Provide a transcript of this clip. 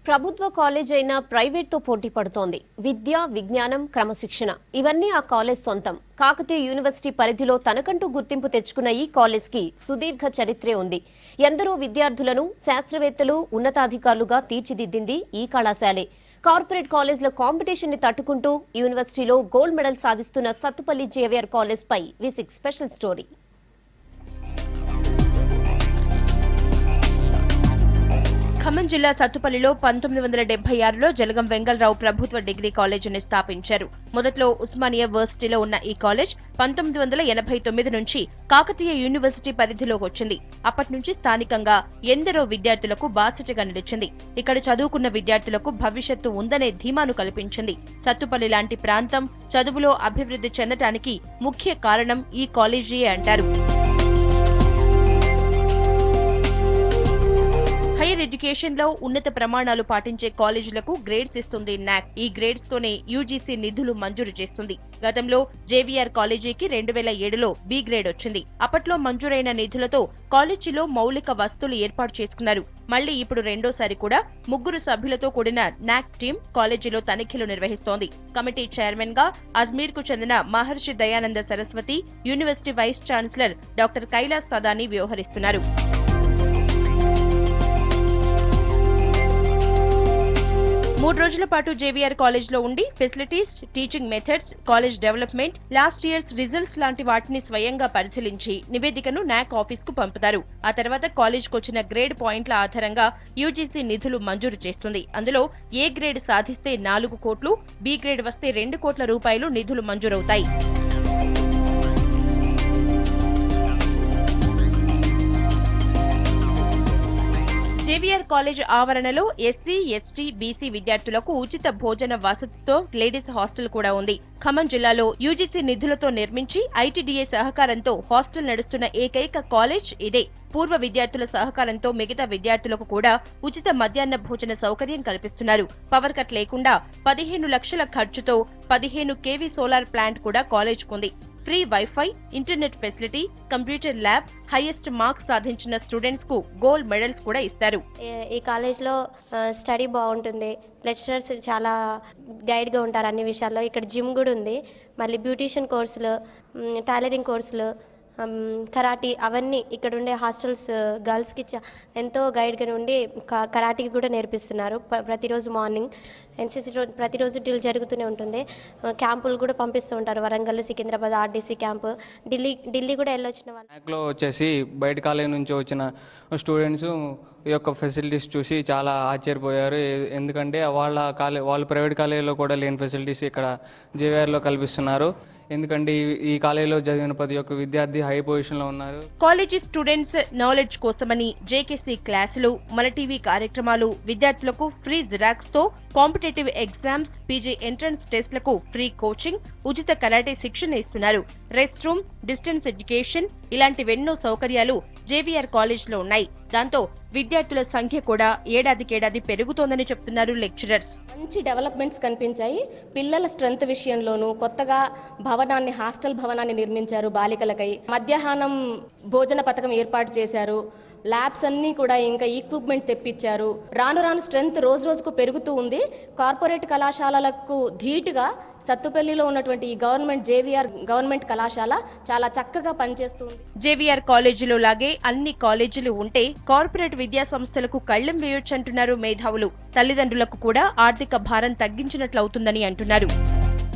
ప్రభుత్వ కాలేజ్ అయినా ప్రైవేట్తో పోటీ పడుతోంది. విద్య, విజ్ఞానం, క్రమశిక్షణ ఇవన్నీ ఆ కాలేజ్ సొంతం. కాకతీయ యూనివర్సిటీ పరిధిలో తనకంటూ గుర్తింపు తెచ్చుకున్న ఈ కాలేజ్కి సుదీర్ఘ చరిత్రే ఉంది. ఎందరో విద్యార్థులను శాస్త్రవేత్తలు, ఉన్నతాధికారులుగా తీర్చిదిద్దింది ఈ కళాశాలే. కార్పొరేట్ కాలేజ్ల కాంపిటీషన్ ని తట్టుకుంటూ యూనివర్సిటీలో గోల్డ్ మెడల్ సాధిస్తున్న సత్తుపల్లి జేవిఆర్ కాలేజ్ పై V6 స్పెషల్ స్టోరీ. ఖమ్మం జిల్లా సత్తుపల్లిలో 1976లో జలగం వెంగళరావు ప్రభుత్వ డిగ్రీ కాలేజీని స్థాపించారు. మొదట్లో ఉస్మానియా వర్సిటీలో ఉన్న ఈ కాలేజ్ 1989 నుంచి కాకతీయ యూనివర్సిటీ పరిధిలోకి వచ్చింది. అప్పటి నుంచి స్థానికంగా ఎందరో విద్యార్థులకు బాసటగా నిలిచింది. ఇక్కడ చదువుకున్న విద్యార్థులకు భవిష్యత్తు ఉందనే ధీమాను కల్పించింది. సత్తుపల్లి లాంటి ప్రాంతం చదువులో అభివృద్ధి చెందటానికి ముఖ్య కారణం ఈ కాలేజీయే అంటారు. హైయర్ ఎడ్యుకేషన్ లో ఉన్నత ప్రమాణాలు పాటించే కాలేజీలకు గ్రేడ్స్ ఇస్తుంది నాక్. ఈ గ్రేడ్స్ తోనే యూజీసీ నిధులు మంజూరు చేస్తుంది. గతంలో జేవీఆర్ కాలేజీకి 2007లో బి గ్రేడ్ వచ్చింది. అప్పట్లో మంజూరైన నిధులతో కాలేజీలో మౌలిక వస్తువులు ఏర్పాటు చేసుకున్నారు. మళ్లీ ఇప్పుడు రెండోసారి కూడా 3 సభ్యులతో కూడిన నాక్ టీం కాలేజీలో తనిఖీలు నిర్వహిస్తోంది. కమిటీ చైర్మన్ గా అజ్మీర్ కు చెందిన Maharshi Dayanand Saraswati, university vice chancellor doctor Kailash Sadani వ్యవహరిస్తున్నారు. 3 రోజుల పాటు జేవీఆర్ కాలేజ్ లో ఉండి facilities, teaching methods, college development, last years results లాంటి వాటిని స్వయంగా పరిశీలించి నివేదికను నాక్ ఆఫీస్ కు పంపుతారు. ఆ తర్వాత కాలేజ్ కు వచ్చిన గ్రేడ్ పాయింట్ల ఆధారంగా యూజీసీ నిధులు మంజూరు చేస్తుంది. అందులో ఏ గ్రేడ్ సాధిస్తే 4 కోట్లు, బి గ్రేడ్ వస్తే 2 కోట్ల రూపాయలు నిధులు మంజూరవుతాయి. జేవీఆర్ కాలేజ్ ఆవరణలో ఎస్సీ, ఎస్టీ, బీసీ విద్యార్థులకు ఉచిత భోజన వసతితో లేడీస్ హాస్టల్ కూడా ఉంది. ఖమ్మం జిల్లాలో యూజీసీ నిధులతో నిర్మించి ఐటీడీఏ సహకారంతో హాస్టల్ నడుస్తున్న ఏకైక కాలేజ్ ఇదే. పూర్వ విద్యార్థుల సహకారంతో మిగతా విద్యార్థులకు కూడా ఉచిత మధ్యాహ్న భోజన సౌకర్యం కల్పిస్తున్నారు. పవర్ కట్ లేకుండా 15 లక్షల ఖర్చుతో 15 kV సోలార్ ప్లాంట్ కూడా కాలేజ్కుంది. Free wifi, internet facility, computer lab, highest marks సాధించిన స్టూడెంట్స్ కు గోల్డ్ మెడల్స్ కూడా ఇస్తారు. ఈ కాలేజ్లో స్టడీ బాగుంటుంది. లెక్చరర్స్ చాలా గైడ్గా ఉంటారు అన్ని విషయాల్లో. ఇక్కడ జిమ్ కూడా ఉంది. మళ్ళీ బ్యూటీషియన్ కోర్సులు, టైలరింగ్ కోర్సులు, కరాటీ అవన్నీ ఇక్కడ ఉండే హాస్టల్స్ గర్ల్స్కి ఎంతో గైడ్గా ఉండి కరాటీకి కూడా నేర్పిస్తున్నారు. ప్రతిరోజు మార్నింగ్ ఎన్సీసీ ప్రతిరోజు డ్రిల్ జరుగుతూనే ఉంటుంది. క్యాంపులు కూడా పంపిస్తూ ఉంటారు. వరంగల్, సికింద్రాబాద్ ఆర్డీసీ క్యాంపు, ఢిల్లీ కూడా వెళ్ళొచ్చిన వాళ్ళు. నాక్లో వచ్చేసి బయట కాలేజ్ నుంచి వచ్చిన స్టూడెంట్స్ ఈ యొక్క ఫెసిలిటీస్ చూసి చాలా ఆశ్చర్యపోయారు. ఎందుకంటే వాళ్ళు ప్రైవేట్ కాలేజీలో కూడా లేని ఫెసిలిటీస్ ఇక్కడ జేవీఆర్లో కల్పిస్తున్నారు. ఎందుకంటే ఈ కాలేజీలో చదివిన ప్రతి ఒక్క విద్యార్థి హై పొజిషన్లో ఉన్నారు. కాలేజీ స్టూడెంట్స్ నాలెడ్జ్ కోసమని జేకేసీ క్లాసులు, మన టీవీ కార్యక్రమాలు, విద్యార్థులకు ఫ్రీ జిరాక్స్ తో కాంపిటేటివ్ ఎగ్జామ్స్, పీజీ ఎంట్రన్స్ టెస్ట్లకు ఫ్రీ కోచింగ్, ఉచిత కరాటే శిక్షణ ఇస్తున్నారు. రెస్ట్ రూమ్, డిస్టెన్స్ ఎడ్యుకేషన్ ఇలాంటివెన్నో సౌకర్యాలు జేవీఆర్ కాలేజ్లో ఉన్నాయి. దాంతో విద్యార్థుల సంఖ్య కూడా ఏడాదికేడాది పెరుగుతోందని చెప్తున్నారు లెక్చరర్స్. మంచి డెవలప్మెంట్స్ కనిపించాయి. పిల్లల స్ట్రెంత్ విషయంలోనూ కొత్తగా హాస్టల్ భవనాన్ని నిర్మించారు. బాలికలకై మధ్యాహ్నం భోజన పథకం ఏర్పాటు చేశారు. ల్యాబ్స్ అన్నీ కూడా ఇంకా ఈక్విప్మెంట్ తెప్పించారు. రాను స్ట్రెంత్ రోజు రోజుకు పెరుగుతూ ఉంది. కార్పొరేట్ కళాశాలలకు ధీటుగా సత్తుపల్లిలో ఉన్నటువంటి ఈ జేవీఆర్ గవర్నమెంట్ కళాశాల చాలా చక్కగా పనిచేస్తుంది. జేవీఆర్ కాలేజీలో లాగే అన్ని కాలేజీలు ఉంటే కార్పొరేట్ విద్యా సంస్థలకు కళ్లెం వేయొచ్చంటున్నారు మేధావులు. తల్లిదండ్రులకు కూడా ఆర్థిక భారం తగ్గించినట్లవుతుందని అంటున్నారు.